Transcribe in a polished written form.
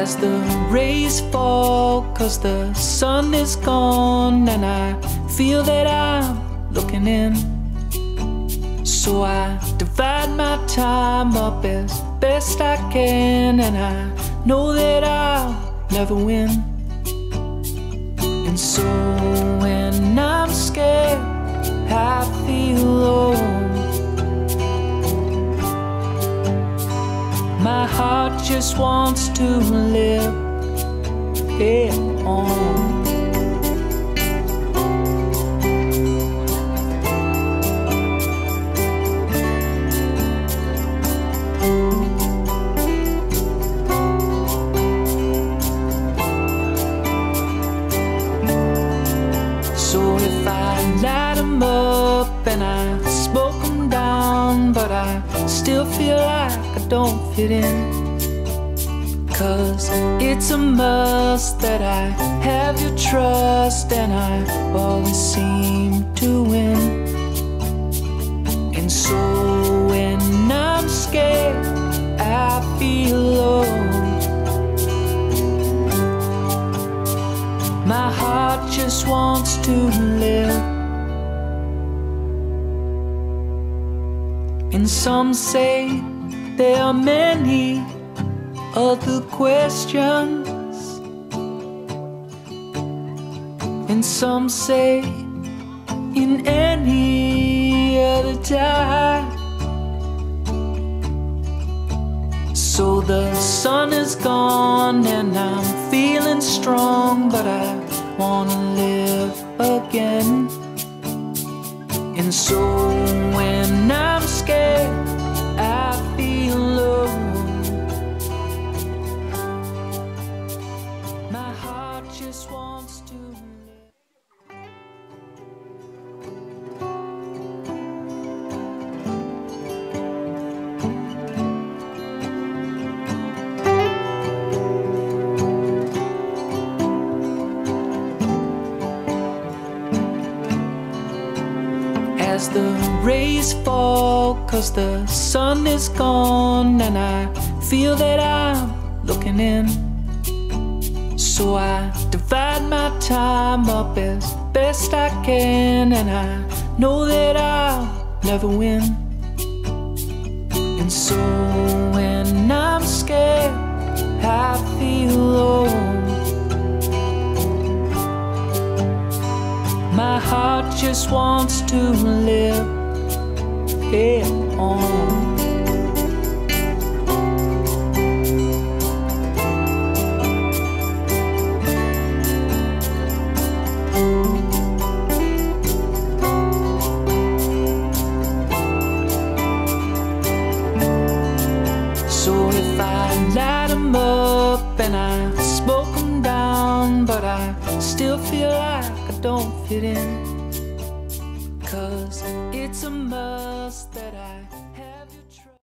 as the rays fall, 'cause the sun is gone and I feel that I'm looking in. So I divide my time up as best I can, and I know that I'll never win. And so when I'm scared, I feel alone. My heart just wants to live it on. So if I light 'em up and I smoke 'em down, but I still feel like I don't fit in, 'cause it's a must that I have your trust, and I always seem to win. And so when I'm scared, I feel alone. My heart just wants to live. And some say there are many other questions, and some say in any other time. So the sun is gone and I'm feeling strong, but I wanna live again. And so when I'm scared, I feel alone. My heart just wants to live. As the rays fall, 'cause the sun is gone and I feel that I'm looking in. So I divide my time up as best I can, and I know that I'll never win. And so when I'm scared, I feel alone. My heart just wants to live it on. So if I light 'em up and I smoke 'em down, but I still feel like I don't fit in, 'cause it's a must that I